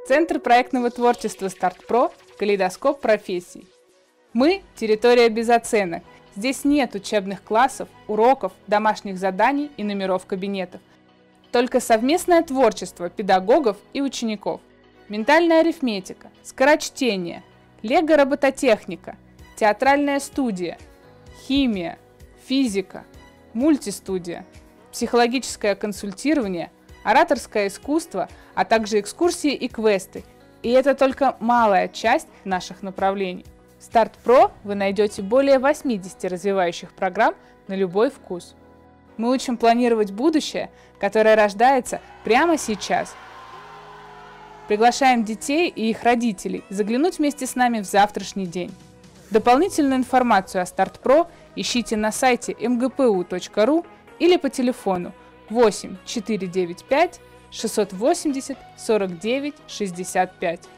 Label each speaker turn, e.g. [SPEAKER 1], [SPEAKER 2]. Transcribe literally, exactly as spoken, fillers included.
[SPEAKER 1] Центр проектного творчества «Старт.Про» – калейдоскоп профессий. Мы – территория без оценок. Здесь нет учебных классов, уроков, домашних заданий и номеров кабинетов. Только совместное творчество педагогов и учеников. Ментальная арифметика, скорочтение, лего-робототехника, театральная студия, химия, физика, мультистудия, психологическое консультирование, ораторское искусство, а также экскурсии и квесты. И это только малая часть наших направлений. В «Старт.Про» вы найдете более восьмидесяти развивающих программ на любой вкус. Мы учим планировать будущее, которое рождается прямо сейчас. Приглашаем детей и их родителей заглянуть вместе с нами в завтрашний день. Дополнительную информацию о «Старт.Про» ищите на сайте эм гэ пэ у точка ру или по телефону восемь четыре девять пять шестьсот восемьдесят сорок девять шестьдесят пять.